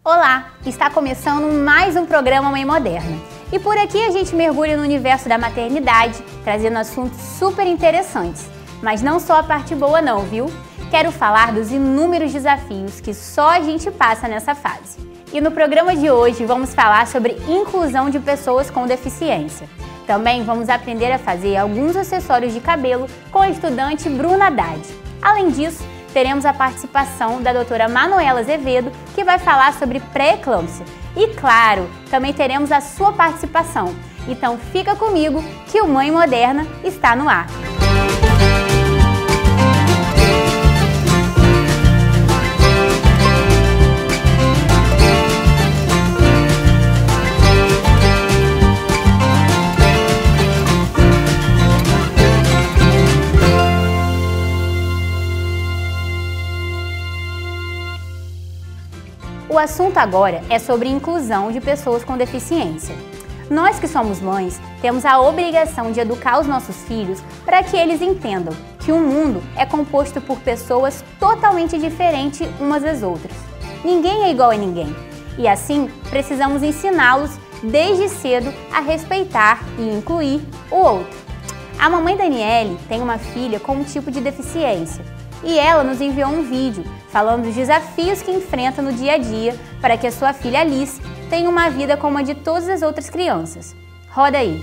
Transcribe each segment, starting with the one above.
Olá! Está começando mais um programa Mãe Moderna. E por aqui a gente mergulha no universo da maternidade, trazendo assuntos super interessantes. Mas não só a parte boa não, viu? Quero falar dos inúmeros desafios que só a gente passa nessa fase. E no programa de hoje vamos falar sobre inclusão de pessoas com deficiência. Também vamos aprender a fazer alguns acessórios de cabelo com a estudante Bruna Haddad. Além disso, teremos a participação da doutora Manuela Azevedo, que vai falar sobre pré-eclâmpsia. E claro, também teremos a sua participação. Então fica comigo que o Mãe Moderna está no ar. O assunto agora é sobre inclusão de pessoas com deficiência. Nós que somos mães temos a obrigação de educar os nossos filhos para que eles entendam que o mundo é composto por pessoas totalmente diferentes umas das outras. Ninguém é igual a ninguém e assim precisamos ensiná-los desde cedo a respeitar e incluir o outro. A mamãe Daniele tem uma filha com um tipo de deficiência. E ela nos enviou um vídeo falando dos desafios que enfrenta no dia a dia para que a sua filha Alice tenha uma vida como a de todas as outras crianças. Roda aí!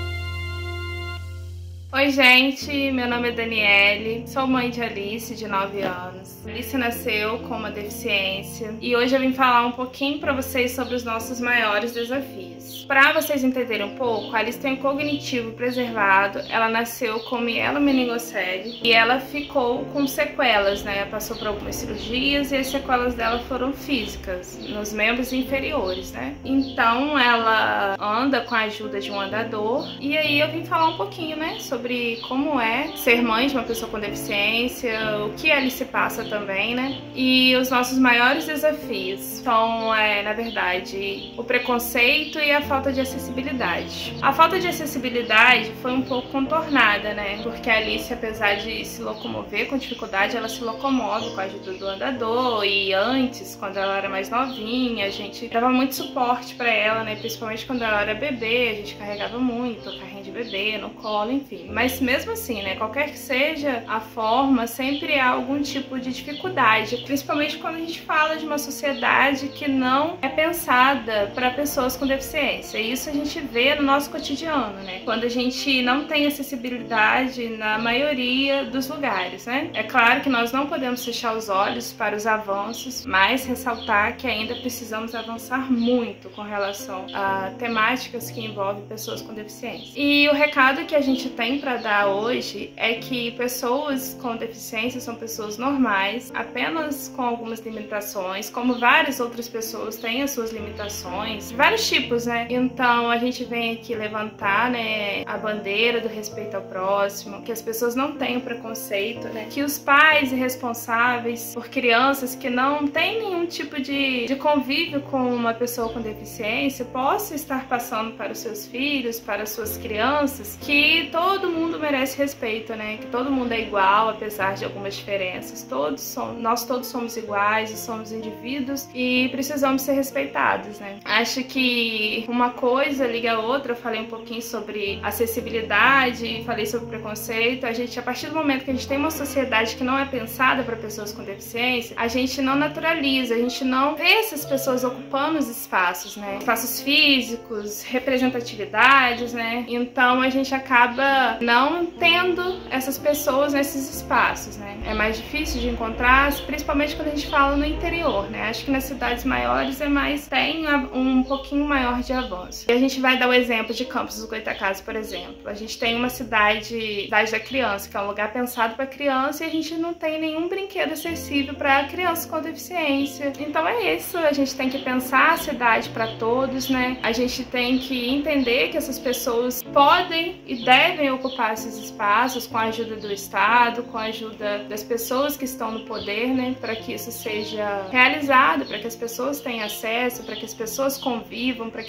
Oi gente, meu nome é Daniele, sou mãe de Alice, de 9 anos. Alice nasceu com uma deficiência e hoje eu vim falar um pouquinho para vocês sobre os nossos maiores desafios. Para vocês entenderem um pouco, a Alice tem um cognitivo preservado, ela nasceu com mielomeningocele e ela ficou com sequelas, né? Passou por algumas cirurgias e as sequelas dela foram físicas, nos membros inferiores, né? Então ela anda com a ajuda de um andador e aí eu vim falar um pouquinho, né, sobre como é ser mãe de uma pessoa com deficiência, o que a Alice passa também, né? E os nossos maiores desafios são, na verdade, o preconceito e a falta de acessibilidade. A falta de acessibilidade foi um pouco contornada, né? Porque a Alice, apesar de se locomover com dificuldade, ela se locomove com a ajuda do andador e antes, quando ela era mais novinha, a gente dava muito suporte para ela, né? Principalmente quando ela era bebê, a gente carregava muito o carrinho de bebê no colo, enfim. Mas mesmo assim, né? Qualquer que seja a forma, sempre há algum tipo de dificuldade, principalmente quando a gente fala de uma sociedade que não é pensada para pessoas com deficiência. E isso a gente vê no nosso cotidiano, né? Quando a gente não tem acessibilidade na maioria dos lugares, né? É claro que nós não podemos fechar os olhos para os avanços, mas ressaltar que ainda precisamos avançar muito com relação a temáticas que envolvem pessoas com deficiência. E o recado que a gente tem para dar hoje é que pessoas com deficiência são pessoas normais, apenas com algumas limitações, como várias outras pessoas têm as suas limitações, vários tipos, né? Então a gente vem aqui levantar, né, a bandeira do respeito ao próximo, que as pessoas não tenham preconceito, né? Que os pais responsáveis por crianças que não têm nenhum tipo de convívio com uma pessoa com deficiência possam estar passando para os seus filhos, para as suas crianças, que todo mundo merece respeito, né? Que todo mundo é igual, apesar de algumas diferenças. Nós todos somos iguais e somos indivíduos e precisamos ser respeitados, né? Acho que uma coisa liga a outra. Eu falei um pouquinho sobre acessibilidade, falei sobre preconceito. A partir do momento que a gente tem uma sociedade que não é pensada para pessoas com deficiência, a gente não naturaliza, a gente não vê essas pessoas ocupando os espaços, né? Espaços físicos, representatividades, né? Então a gente acaba não tendo essas pessoas nesses espaços, né? É mais difícil de encontrar, principalmente quando a gente fala no interior, né? Acho que nas cidades maiores tem um pouquinho maior de avanço. E a gente vai dar o exemplo de Campos dos Goytacazes, por exemplo. A gente tem uma cidade da criança, que é um lugar pensado para criança, e a gente não tem nenhum brinquedo acessível para crianças com deficiência. Então é isso, a gente tem que pensar a cidade para todos, né? A gente tem que entender que essas pessoas podem e devem ocupar esses espaços com a ajuda do Estado, com a ajuda das pessoas que estão no poder, né? Para que isso seja realizado, para que as pessoas tenham acesso, para que as pessoas convivam, para que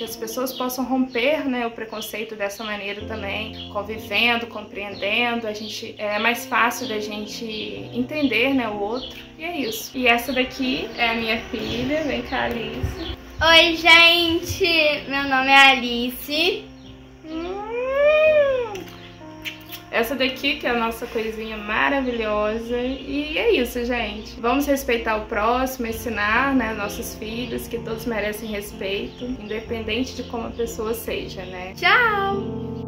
as pessoas possam romper, né, o preconceito dessa maneira também, convivendo, compreendendo, é mais fácil da gente entender, né, o outro, e é isso. E essa daqui é a minha filha, vem cá, Alice. Oi, gente, meu nome é Alice. Essa daqui que é a nossa coisinha maravilhosa. E é isso, gente. Vamos respeitar o próximo, ensinar, né, nossos filhos que todos merecem respeito, independente de como a pessoa seja, né? Tchau!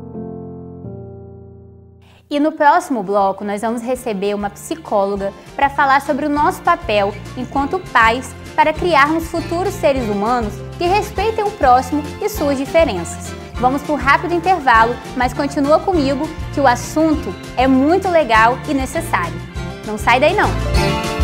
E no próximo bloco nós vamos receber uma psicóloga para falar sobre o nosso papel enquanto pais para criarmos futuros seres humanos que respeitem o próximo e suas diferenças. Vamos por um rápido intervalo, mas continua comigo que o assunto é muito legal e necessário. Não sai daí não!